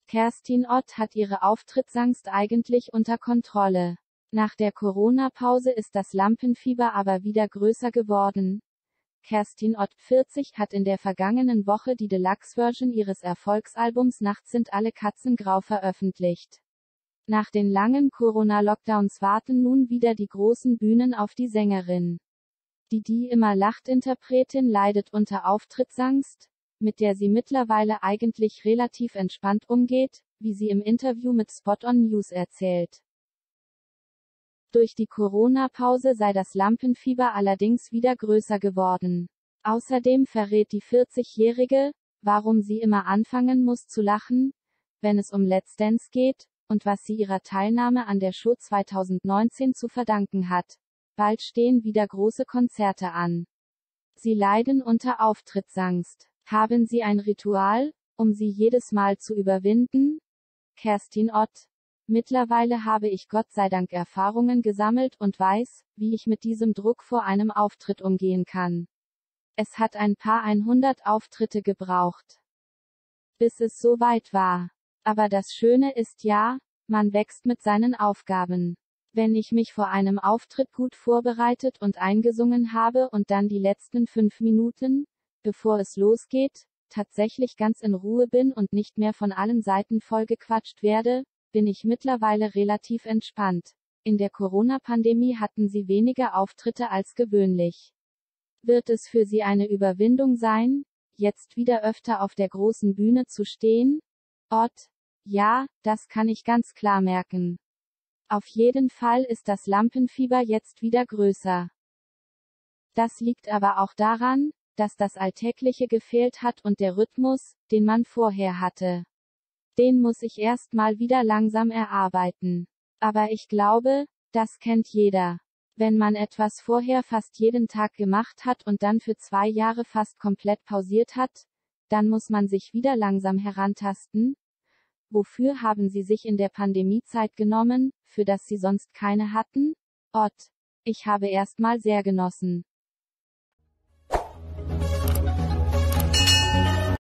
Kerstin Ott hat ihre Auftrittsangst eigentlich unter Kontrolle. Nach der Corona-Pause ist das Lampenfieber aber wieder größer geworden. Kerstin Ott, 40, hat in der vergangenen Woche die Deluxe-Version ihres Erfolgsalbums Nachts sind alle Katzen grau veröffentlicht. Nach den langen Corona-Lockdowns warten nun wieder die großen Bühnen auf die Sängerin. Die immer Lacht-Interpretin leidet unter Auftrittsangst, mit der sie mittlerweile eigentlich relativ entspannt umgeht, wie sie im Interview mit Spot on News erzählt. Durch die Corona-Pause sei das Lampenfieber allerdings wieder größer geworden. Außerdem verrät die 40-Jährige, warum sie immer anfangen muss zu lachen, wenn es um Let's Dance geht, und was sie ihrer Teilnahme an der Show 2019 zu verdanken hat. Bald stehen wieder große Konzerte an. Sie leiden unter Auftrittsangst. Haben Sie ein Ritual, um sie jedes Mal zu überwinden? Kerstin Ott. Mittlerweile habe ich Gott sei Dank Erfahrungen gesammelt und weiß, wie ich mit diesem Druck vor einem Auftritt umgehen kann. Es hat ein paar 100 Auftritte gebraucht, bis es so weit war. Aber das Schöne ist ja, man wächst mit seinen Aufgaben. Wenn ich mich vor einem Auftritt gut vorbereitet und eingesungen habe und dann die letzten 5 Minuten, bevor es losgeht, tatsächlich ganz in Ruhe bin und nicht mehr von allen Seiten vollgequatscht werde, bin ich mittlerweile relativ entspannt. In der Corona-Pandemie hatten sie weniger Auftritte als gewöhnlich. Wird es für sie eine Überwindung sein, jetzt wieder öfter auf der großen Bühne zu stehen? Ott. Ja, das kann ich ganz klar merken. Auf jeden Fall ist das Lampenfieber jetzt wieder größer. Das liegt aber auch daran, dass das Alltägliche gefehlt hat und der Rhythmus, den man vorher hatte. Den muss ich erst mal wieder langsam erarbeiten. Aber ich glaube, das kennt jeder. Wenn man etwas vorher fast jeden Tag gemacht hat und dann für 2 Jahre fast komplett pausiert hat, dann muss man sich wieder langsam herantasten. Wofür haben Sie sich in der Pandemiezeit genommen, für das Sie sonst keine hatten? Ott. Ich habe erst mal sehr genossen.